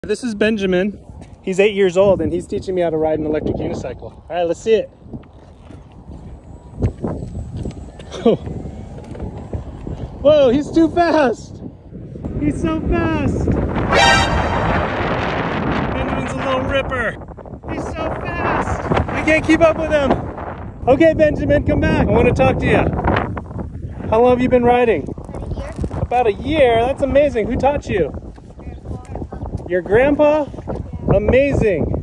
This is Benjamin. He's 8 years old and he's teaching me how to ride an electric unicycle. All right, let's see it. Whoa, he's too fast. He's so fast. Benjamin's a little ripper. He's so fast. I can't keep up with him. Okay, Benjamin, come back. I want to talk to you. How long have you been riding? About a year? That's amazing. Who taught you? Your grandpa? Amazing.